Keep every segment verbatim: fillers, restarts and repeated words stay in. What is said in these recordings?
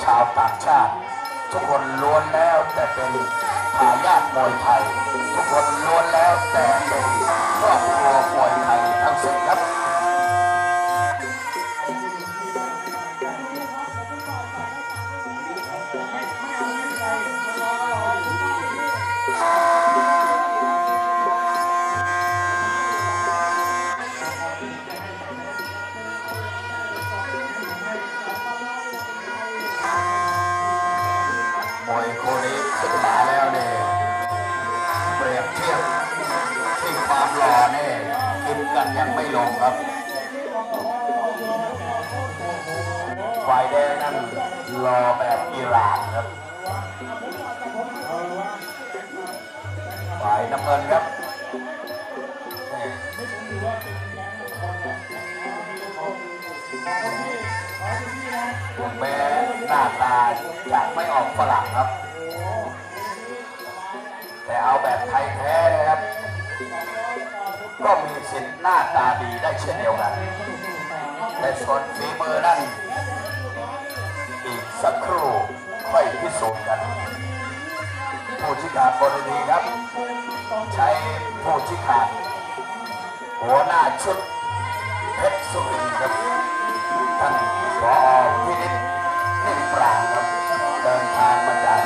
าวต่างชาติทุกคนล้วนแล้วแต่เป็นทายาทมวยไทยทุกคนล้วนแล้วแต่เป็นครอบครัวมวยไทยทั้งสิ้นครับมวยคู่นี้ขึ้นมาแล้วเนี่ยเปรียบเทียบที่ความหล่อเนี่ยกินกันยังไม่ลงครับฝ่ายแดงนั่นรอแบบอิหร่านครับฝ่ายน้ำเงินครับถึงแม้หน้าตาจะไม่ออกฝรั่งครับแต่เอาแบบไทยแท้นะครับก็มีสิทธิ์หน้าตาดีได้เช่นเดียวกันแต่ส่วนฝีมือนั่นอีกสักครู่ค่อยพิสูจน์กันผู้ชี้ขาดบนเวทีครับใช้ผู้ชี้ขาดหัวหน้าชุดเพชรสุรินทร์ครับท่านผอ.พินิจนิ่มปราณครับเดินทางมาจาก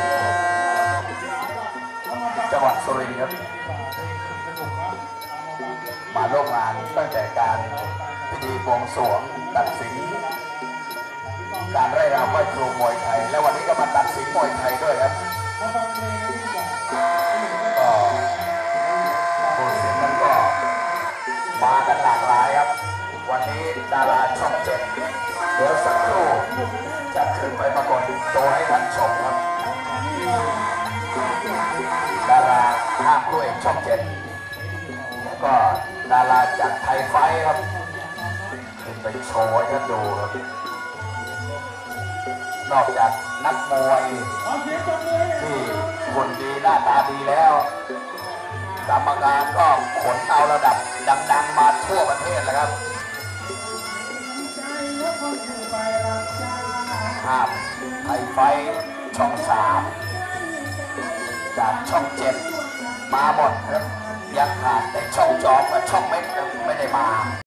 จังหวัดสุรินทร์ครับมาร่วมงานตั้งแต่การพิธีบวงสรวงตัดสินการไร่รำไหว้ครูมวยไทยและวันนี้ก็มาตัดสินมวยไทยด้วยครับก็ผู้สินนั้นก็มากันหลากหลายครับวันนี้ดาราช่องเจ็ดเดี๋ยวสักครู่จะขึ้นไปปรากฏตัวให้ท่านชมครับดาราห้ามคู่เอกช่องเจ็ดแล้วก็ดาราจากไทยไฟครับขึ้นไปโชว์ให้ท่านดูครับนอกจากนักมวยที่คนดีหน้าตาดีแล้วกรรมการก็ขนเอาระดับดังๆมาทั่วประเทศเลยครับภาพไทยไฟช่องสามจากช่องเจ็ดมาหมดครับยังขาดแต่ช่องจอมกับช่องเม็ดไม่ได้มา